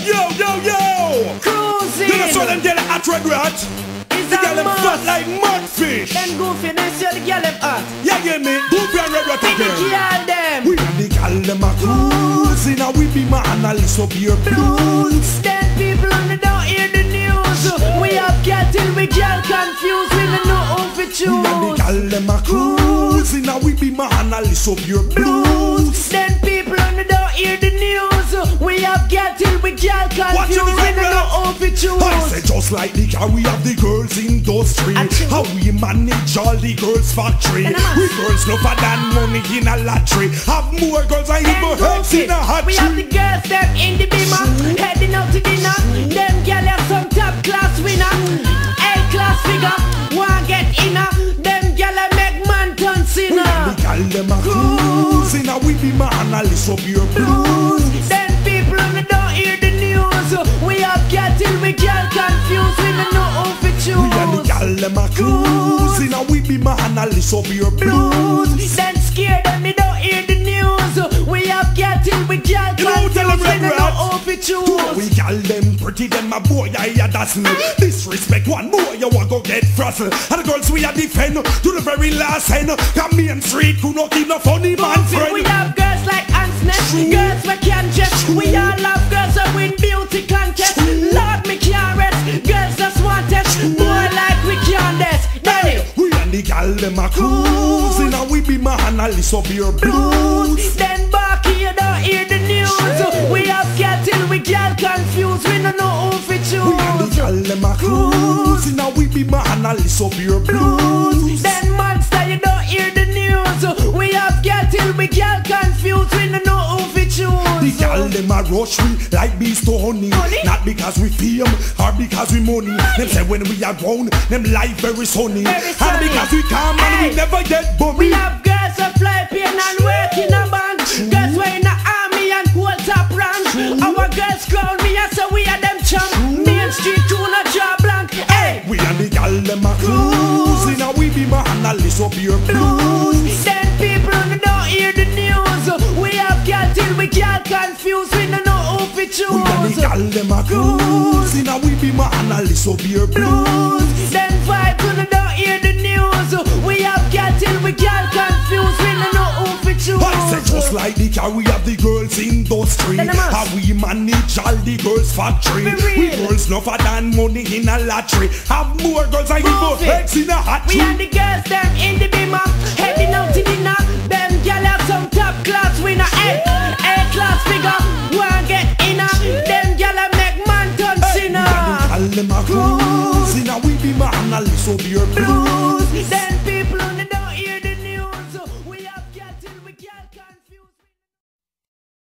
Yo. Cruising. You know so them get hot red rat. Is The a girl them fat must. like mudfish. Then goofy, then see the girl them hot. Yeah, get me. Goofy and red rat Big the again. girl them. We and the girl them a cruising, and we be my analyst up your blues. Then people on the don't hear the news. We have girl till we girl confused. We don't know who to We and the choose. girl them a cruising, and we be my analyst up your blues. Then people on the don't hear the news. We have girl till we girl Watch confused. the We red don't know rat. who to I choose. say just like the car, we have the girls industry. Achoo. How we manage all the girls factory. Then I'm We girls love than money in a lottery. Have more girls than Then even heads goofy. in a hot We have the tree. girls them in the beamer, heading out to dinner. Them girl have some top class winner, A-class figure. One get inner. Them girl a make man turn We sinner. and the girl them a cruising, and we be my analyst up your blues. Then people on the don't hear the news. We have girl till we girl confused. We don't know who to We and the choose. girl them a cruising, and we be my analyst up your blues. Then scared them, they don't hear the news. We have girl till we girl You know, tell them confused. We red don't know rat. who to choose. We gal them pretty, them a boy, yeah, that's me. Disrespect one more, you want go get frazzled. And the girls we a defend to the very last end. Come Main Street, could not keep no funny man friend. We have girls like Ansness, girls we can dress. We all have girls that win beauty contest. Lord, me can't rest. Girls just want test. Boy like we can't test. Daddy. We and the gal them a cruising, and we be my analyst of your blues. Then back here don't hear the news. We have girl till we girl confused. We don't know who to We and the choose. gal them a cruising, and we be my analyst of your blues. Then monster you don't hear the news. We have girl till we girl confused. We don't know who to The choose. gal them a rush we like bees to honey. Honey? Not because we fame or because we money. Them say when we are grown, them life very sunny. Very And sunny. because we calm and Hey. we never get bummy. We have girls that fly plane and work in a band. Girls were in the army and hold top rank. Our girls crown me and so we are them champ. Main Street crew no jaw blank. Hey. We and the gal them a cruising, and we be my analyst of your blues. Then people don't hear the news. We have girl till we girl confused. We don't know who to We and the choose. gal them a cruising, and we be my analyst of your blues. Then five don't hear the news. We have girl till we girl confused. We don't know who to I say just choose. like the car, we have the girls industry. Then I'm us. How we manage all the girls factory. Be real. We girls no than money in a lottery. Have more girls than even Move it. heads in a hot We tree. and the girls them in the beamer, heading out to dinner. Them gyal have some top class winner, A-class figure. One get inner. Them gyal a make man turn sinner. Gal them a cruising, and we be my analyst of your blues. Then